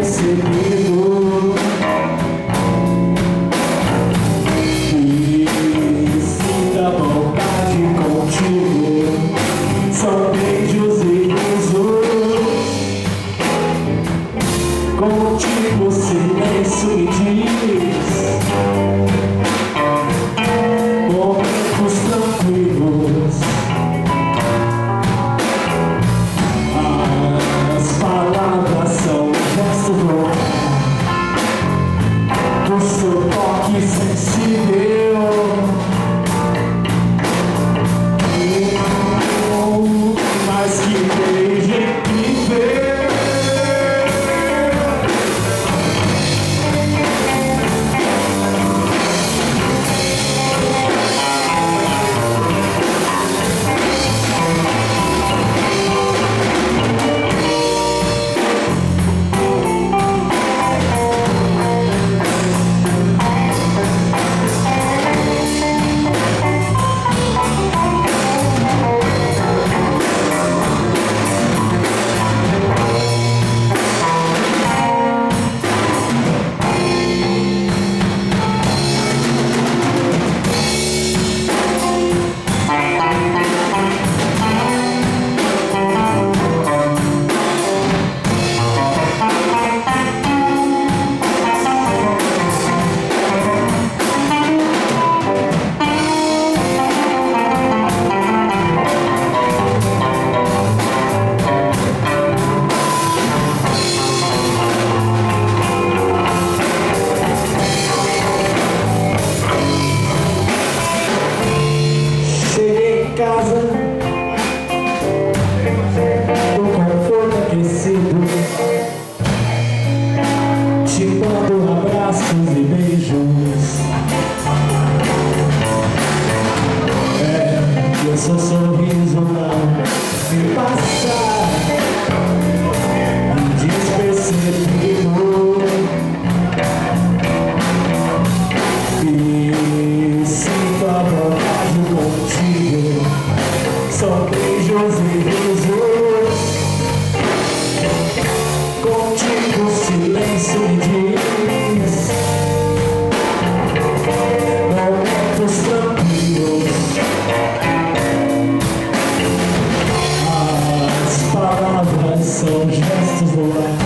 despercebido. E sinta vontade contigo. São beijos e risos. Contigo o silêncio me diz momentos tranquilos. As palavras são gestos do ar, do seu toque sensível. Mais que beijo e ver. Casa, no conforto aquecido, te mando abraços e beijos. E o seu sorriso não me passa despercebido. E sinto a vontade contigo. São beijos e risos. Contigo o silêncio me diz momentos tranquilos. As palavras são gestos do ar.